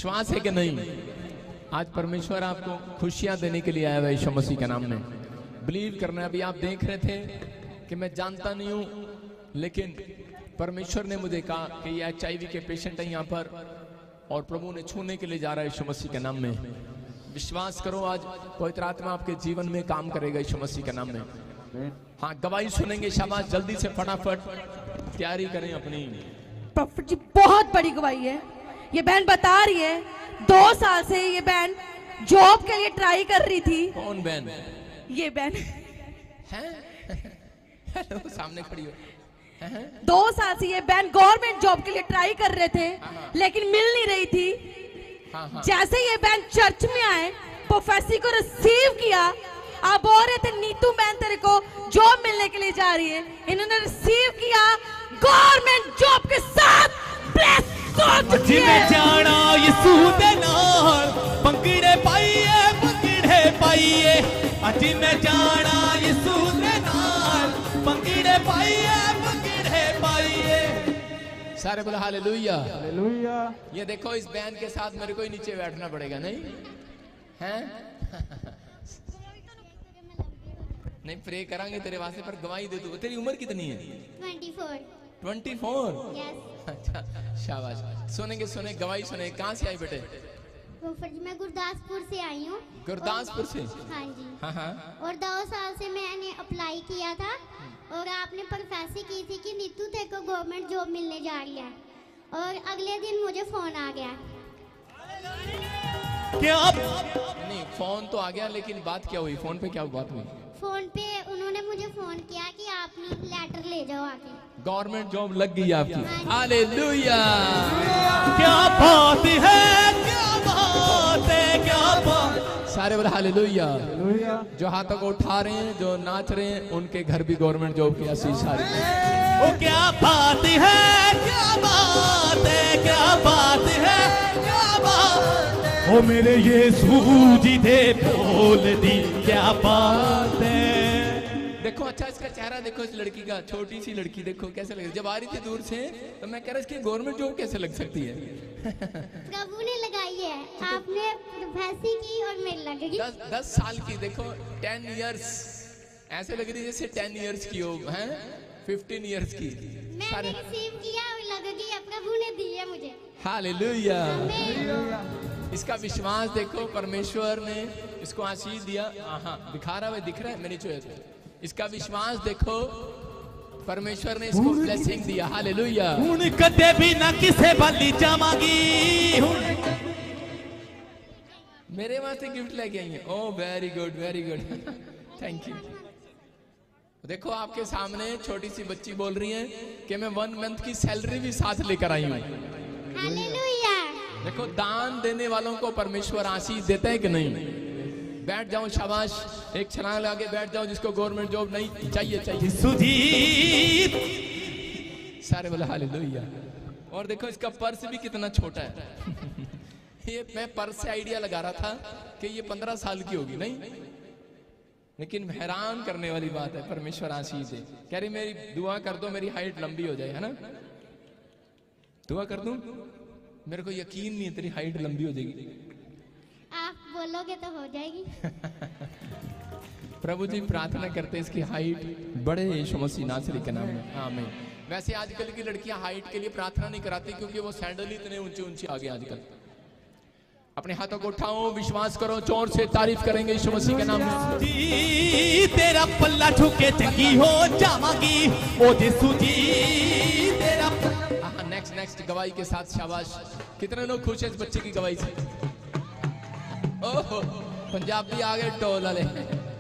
विश्वास है कि नहीं? आज परमेश्वर आपको खुशियां देने के लिए आया है यीशु मसीह के नाम में। बिलीव करना। अभी आप देख रहे थे कि मैं जानता नहीं हूं, लेकिन परमेश्वर ने मुझे कहा कि ये HIV के पेशेंट है यहाँ पर और प्रभु ने छूने के लिए जा रहा है यीशु मसीह के नाम में। विश्वास करो, आज पवित्र आत्मा आपके जीवन में काम करेगा यीशु मसीह के नाम में। हाँ, गवाही सुनेंगे। शाबाश, जल्दी से फटाफट तैयारी करें अपनी। प्रॉफिट जी, बहुत बड़ी गवाही है। ये बहन बता रही है 2 साल से ये बहन जॉब के लिए ट्राई कर रही थी। कौन बहन? ये बहन है। हेलो, सामने खड़ी हो। 2 साल से ये बहन गवर्नमेंट जॉब के लिए ट्राई कर रहे थे, लेकिन मिल नहीं रही थी। जैसे ये बहन चर्च में आए, प्रोफेसी को रिसीव किया, आप बोल रहे थे नीतू बहन तेरे को जॉब मिलने के लिए जा रही है, इन्होंने रिसीव किया गवर्नमेंट जॉब के साथ। जिमें जाना यीशु दे नाल पंगड़े पाइए, पंगड़े पाइए। अज में जाना यीशु दे नाल पंगड़े पाइए, पंगड़े पाइए। सारे बोला हालेलुया। हालेलुया। ये देखो, इस बहन के साथ मेरे को ही नीचे बैठना पड़ेगा, नहीं हैं? नहीं, प्रे करांगे तेरे वास्ते, पर गवाही दे तू। तेरी उम्र कितनी है? 24। यस। अच्छा, शाबाश। सुनेंगे, सुने गवाही सुने। कहाँ से आई बेटे? मैं गुरदासपुर से आई हूँ। गुरदासपुर से? हाँ जी। हाँ। और 2 साल से मैंने अप्लाई किया था और आपने प्रोफेसी की थी कि नीतू तेरे को गवर्नमेंट जॉब मिलने जा रही है, और अगले दिन मुझे फोन आ गया। क्या नहीं, फोन तो आ गया, लेकिन बात क्या हुई? फोन पे क्या बात हुई? फोन पे उन्होंने मुझे फोन किया कि आप लेटर ले जाओ आके। गवर्नमेंट जॉब लग गई आपकी। हालेलुया। क्या बात है, क्या बात है, क्या बात। सारे बोले हालेलुया। जो हाथों को उठा रहे हैं, जो नाच रहे हैं, उनके घर भी गवर्नमेंट जॉब की आशीष आ रही है। ओ क्या बात है, क्या बात है, क्या बात है, क्या बात। ओ मेरे यीशु जी दे बोल दी, क्या बात है। देखो, अच्छा इसका चेहरा देखो, इस लड़की का, छोटी सी लड़की देखो कैसे लग रही है। जब आ रही थी दूर से तो मैं कह रहा इसकी गवर्नमेंट जॉब कैसे लग सकती है? प्रभु ने लगाई है, आपने प्रोफेसी की और मेरी लग गई। 10 साल की। देखो 10 इयर्स, ऐसे लग रही है जैसे 10 इयर्स की हो, हैं 15 इयर्स की। मैंने रिसीव किया और लग गई, प्रभु ने दी है मुझे। हालेलुया। इसका विश्वास देखो, परमेश्वर ने इसको आशीष दिया। हाँ, दिखा रहा है, दिख रहा है मेरी चोट। इसका विश्वास देखो, परमेश्वर ने इसको ब्लेसिंग दिया। हालेलुया। हुन कदे भी ना किसे बली जावांगी। मेरे वास्ते गिफ्ट लेके आई है। Oh very good, very good, thank you. देखो, आपके सामने छोटी सी बच्ची बोल रही है कि मैं 1 मंथ की सैलरी भी साथ लेकर आई हूँ। हालेलुया। देखो, दान देने वालों को परमेश्वर आशीष देता है कि नहीं? बैठ जाओ, शाबाश। एक छलांग लगा के बैठ जाओ, जिसको गवर्नमेंट जॉब नहीं चाहिए। सारे बोले हालेलुया। और देखो, इसका पर्स भी कितना छोटा है। ये मैं पर्स से आइडिया लगा रहा था कि ये 15 साल की होगी, नहीं, लेकिन हैरान करने वाली बात है, परमेश्वर आशीष दे। कह रही मेरी दुआ कर दो, मेरी हाइट लंबी हो जाए, है ना? दुआ कर दूं? मेरे को यकीन नहीं है तेरी हाइट लंबी हो जाएगी। आप बोलोगे तो हो जाएगी। प्रभु जी, प्रार्थना करते हैं इसकी हाइट बड़े यीशु मसीह नासरी के नाम में, आमीन। वैसे आजकल की लड़कियां हाइट के लिए प्रार्थना नहीं कराती, क्योंकि वो सैंडल ही इतने ऊंचे ऊंचे आ गए आजकल। अपने हाथों को उठाओ, विश्वास करो, जोर से तारीफ करेंगे यीशु मसीह के नाम में। तेरा पल्ला झुके चंगी हो जावांगी, ओ यीशु जी तेरा। हाँ, नेक्स्ट गवाही के साथ। शाबाश। कितने लोग खुश हैं इस बच्चे की गवाही से? ओह, पंजाबी आ गए टोल वाले।